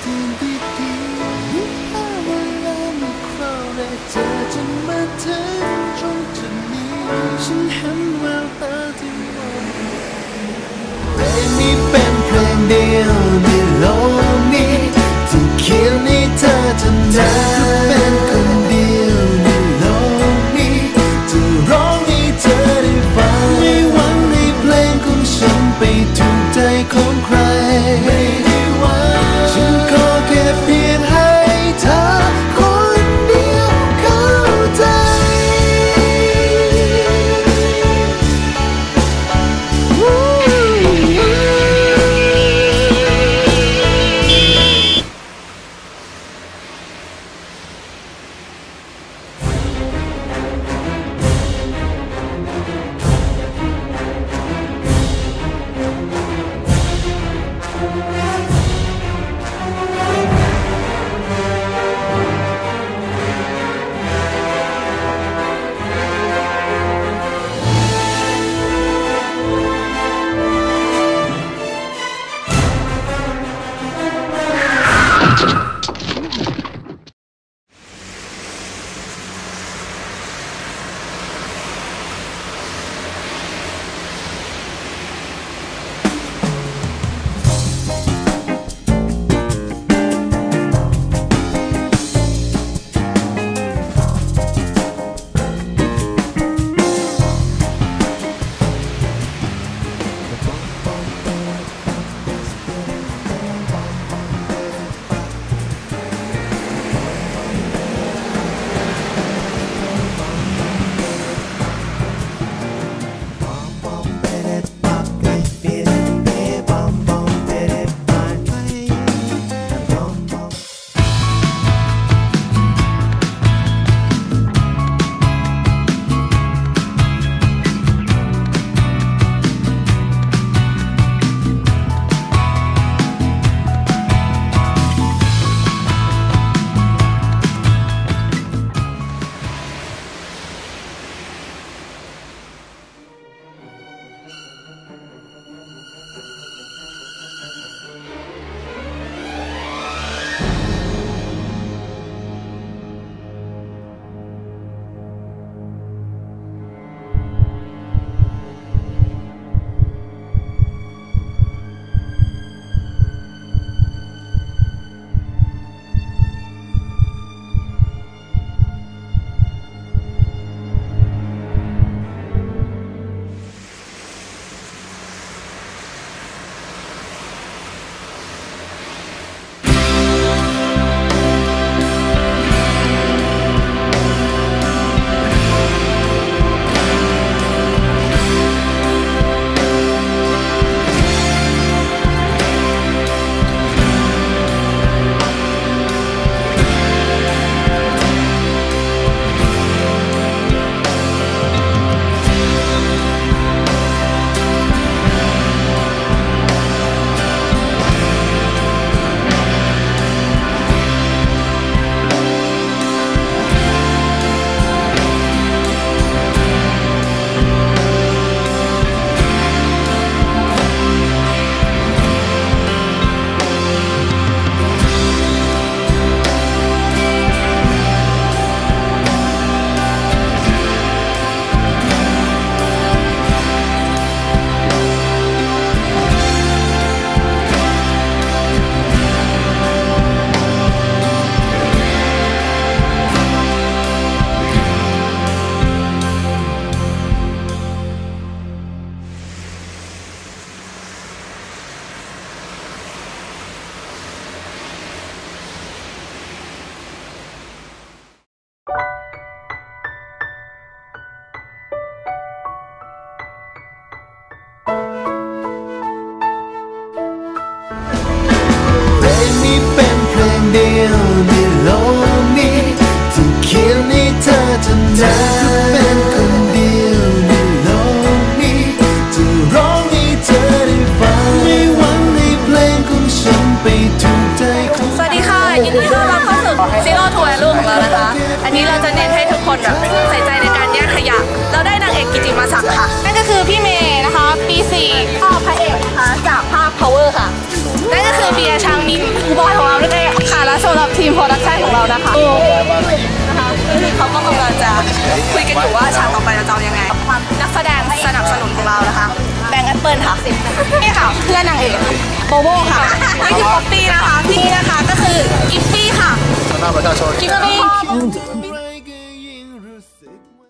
ที่ดีๆถ้าเวลาเมื่อคราวได้เจอจนมาถึงตรงจุดนี้ฉันเห็นแววตาที่มองเพลงนี้เป็นเพลงเดียวในโลกนี้ที่เขียนให้เธอเท่านั้นเป็นคนเดียวในโลกนี้จะร้องให้เธอได้ฟังไม่หวังให้เพลงของฉันไปถูกใจของใครไม่ได้หวังฉันขอแค่เรานะคะเขาก็กำลังจะคุยกันอยู่ว่าฉากต่อไปเราจะยังไงนักแสดงสนับสนุนของเรานะคะแบงค์แอปเปิลค่ะนี่ค่ะเพื่อนนางเอกโบโบค่ะนี่คือป๊อปปี้นะคะนี่นะคะก็คือกิฟฟี่ค่ะหน้าประชาชนกิฟฟี่